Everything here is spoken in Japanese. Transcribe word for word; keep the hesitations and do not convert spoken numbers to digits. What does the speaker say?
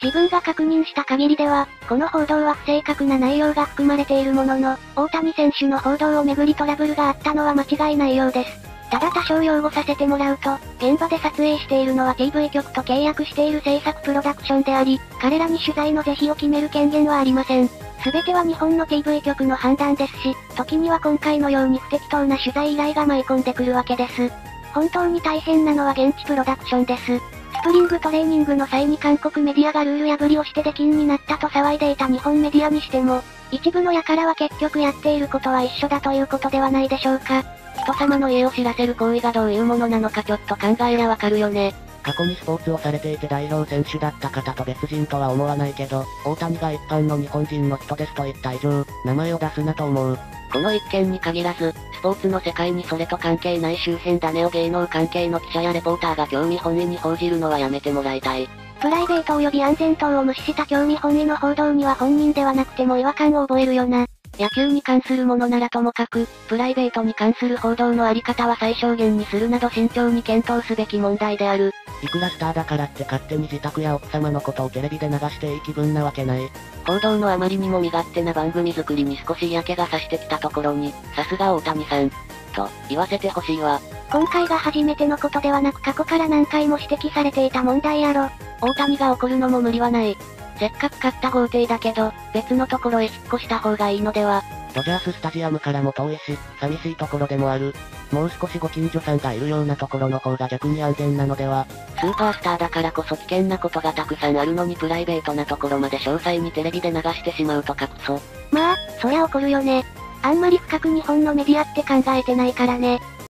自分が確認した限りでは、この報道は不正確な内容が含まれているものの、大谷選手の報道をめぐりトラブルがあったのは間違いないようです。ただ多少擁護させてもらうと、現場で撮影しているのは ティーブイ 局と契約している制作プロダクションであり、彼らに取材の是非を決める権限はありません。すべては日本の ティーブイ 局の判断ですし、時には今回のように不適当な取材依頼が舞い込んでくるわけです。本当に大変なのは現地プロダクションです。スプリングトレーニングの際に韓国メディアがルール破りをして出禁になったと騒いでいた日本メディアにしても、一部の輩は結局やっていることは一緒だということではないでしょうか。 人様の家を知らせる行為がどういうものなのかちょっと考えりゃわかるよね。過去にスポーツをされていて代表選手だった方と別人とは思わないけど、大谷が一般の日本人の人ですと言った以上、名前を出すなと思う。この一件に限らず、スポーツの世界にそれと関係ない周辺種を芸能関係の記者やレポーターが興味本位に報じるのはやめてもらいたい。 プライベート及び安全等を無視した興味本位の報道には本人ではなくても違和感を覚えるよな。 野球に関するものならともかく、プライベートに関する報道のあり方は最小限にするなど慎重に検討すべき問題である。いくらスターだからって勝手に自宅や奥様のことをテレビで流していい気分なわけない。報道のあまりにも身勝手な番組作りに少し嫌気がさしてきたところに、さすが大谷さん、と言わせてほしいわ。 今回が初めてのことではなく過去から何回も指摘されていた問題やろ。 大谷が怒るのも無理はない。せっかく買った豪邸だけど、別のところへ引っ越した方がいいのでは。ドジャーススタジアムからも遠いし、寂しいところでもある。もう少しご近所さんがいるようなところの方が逆に安全なのでは。スーパースターだからこそ危険なことがたくさんあるのにプライベートなところまで詳細にテレビで流してしまうとかくそ。 まあ、そりゃ怒るよね。あんまり深く日本のメディアって考えてないからね。